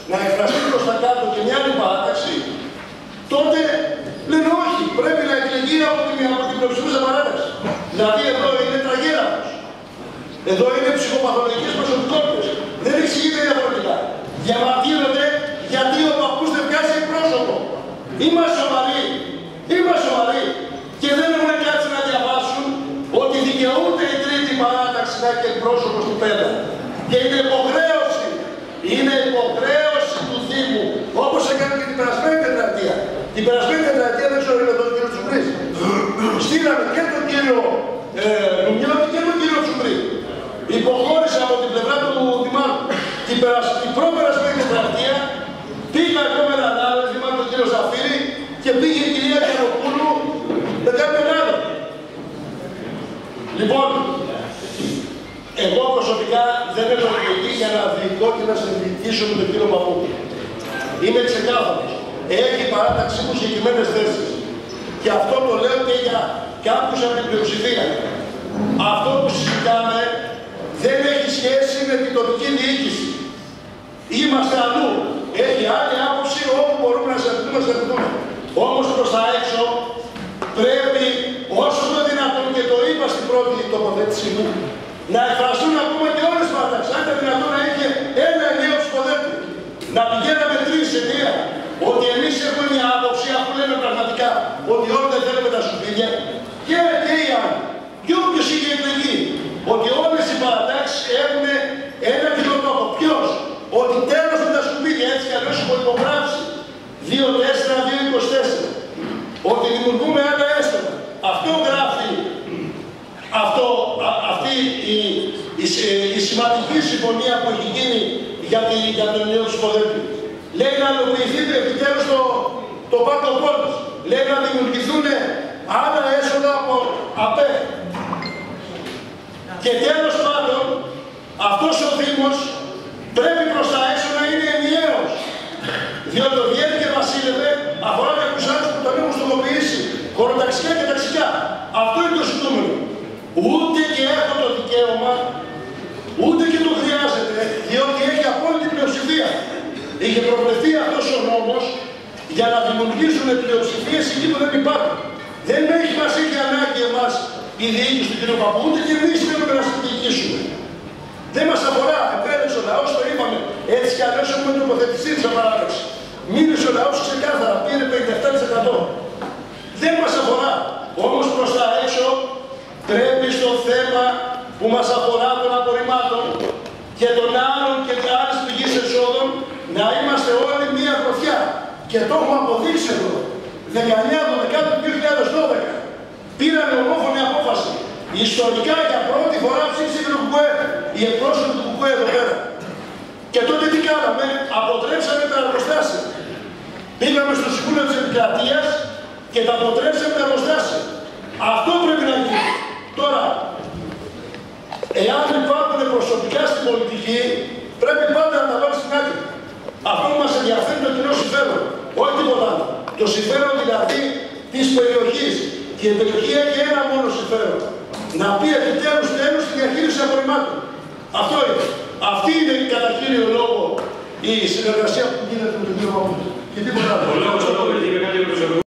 να εκφραστεί προς τα κάτω και μια άλλη παράταξη, τότε λένε όχι, πρέπει να εκλεγεί από την πλειοψηφούσα παράταξη. Δηλαδή εδώ είναι τραγέλαφος. Εδώ είναι ψυχοπαθολογικές προσωπικότητες. Δεν εξηγείται διαφορετικά. Διαμαρτύρονται γιατί ο παππούς δεν βγάζει εκπρόσωπο. Είμαστε σοβαροί. Είμαστε σοβαροί. Και δεν έχουν κάτσει να διαβάσουν ότι δικαιούται η τρίτη παράταξη να έχει εκπρόσωπο του πέρα. Και είναι υποχρέωση του Δήμου, όπως έκανε και την περασμένη τετραετία. Την περασμένη τετραετία δεν ξέρω είναι τον κύριο Τσουμπρής. Στείλαμε και τον κύριο Λουμιώτη και τον κύριο Τσουμπρή. Υποχώρησα από την πλευρά του Δημάρχου. Την προπερασμένη τετραετία πήγα εγώ με έναν άλλο Δημάρχο, τον κύριο Ζαφύρη, και πήγε η κυρία Καροπούλου με κάποιον άλλο. Λοιπόν, εγώ προσωπικά δεν έχω εκλεγεί για να διοικώ και να συνδικήσω με τον κύριο Παππού. Είμαι ξεκάθαρος. Έχει παράταξή μου συγκεκριμένες θέσεις. Και αυτό το λέω και για κάποιους από την πλειοψηφία. Αυτό που συζητάμε δεν έχει σχέση με την τοπική διοίκηση. Είμαστε αλλού. Έχει άλλη άποψη όπου μπορούμε να συζητούμε. Όμως προς τα έξω πρέπει όσο το δυνατόν, και το είπα στην πρώτη τοποθέτησή μου, να εκφραστούν ακόμα και όλες τις παρατάξεις. Αν ήταν δυνατόν να είχε ένα ενιαίο ψηφοδέλτιο, να πηγαίναμε 3 σε 1, ότι εμείς έχουμε μια άποψη, αφού λέμε πραγματικά ότι όλοι δεν θέλουμε τα σκουπίδια, και οι άλλοι, και όποιος είχε εκλεγεί, ότι όλες οι παρατάξεις έχουν ένα κοινό τόπο. Ποιος? Ότι τέλος με τα σκουπίδια, έτσι κι αλλιώς έχω υπογράψει 2-4-2-24. Ότι δημιουργούμε άλλα έστωτα. Αυτό γράφει αυτή η σημαντική συμφωνία που έχει γίνει για το νέο ψηφοδέλτιο. Λέει να αλλοποιηθεί επιτέλους το πάρκο πόλης. Λέει να δημιουργηθούν άλλα έσοδα από ΑΠΕ. Και τέλος πάντων, αυτός ο Δήμος πρέπει προς τα έξω να είναι ενιαίος. Διότι το Διέτη και Βασίλευε αφορά κάποιους άλλους που τον έχουν στοχοποιήσει, χωροταξικά και ταξικά. Αυτό είναι το ζητούμενο. Ούτε και έχω το δικαίωμα, ούτε και το χρειάζεται, διότι έχει απόλυτη πλειοψηφία. Είχε προβλεφθεί αυτός ο νόμος για να δημιουργήσουν πλειοψηφίες εκεί που δεν υπάρχουν. Δεν μας έχει ανάγκη εμάς η διοίκηση του κ. Παππού, ούτε και εμείς θέλουμε να διοικήσουμε. Δεν μας αφορά, επέλεξε ο λαός, το είπαμε. Έτσι κι αλλιώς έχουμε τοποθετηθεί της παράταξης. Μίλησε ο λαός ξεκάθαρα, πήρε 57%. Δεν μας αφορά. Όμως προς τα έξω πρέπει στο θέμα που μας αφορά των απορριμμάτων και των άλλων και άλλες πηγές εσόδων να είμαστε όλοι μία γροθιά. Και το έχουμε αποδείξει εδώ. 19-12 πήραμε ομόφωνη απόφαση. Ιστορικά για πρώτη φορά ψήφισε το ΚΚΕ. Οι εκπρόσωποι του ΚΚΕ εδώ πέρα. Και τότε τι κάναμε? Αποτρέψαμε τα εργοστάσια. Πήγαμε στο Συμβούλιο της Επικρατείας και τα αποτρέψαμε τα εργοστάσια. Αυτό πρέπει να γίνει. Τώρα, εάν υπάρχουν προσωπικά στην πολιτική, πρέπει πάντα να τα βάλει στην άκρη. Αυτό που μας ενδιαφέρει το κοινό συμφέρον. Όχι τίποτα άλλο. Το συμφέρον δηλαδή της περιοχής. Και η περιοχή έχει ένα μόνο συμφέρον. Να πει επιτέλους τέλος στη διαχείριση απορριμμάτων. Αυτό είναι. Αυτή είναι κατά κύριο λόγο η συνεργασία που γίνεται με τον κύριο Παππού. Και τίποτα άλλο.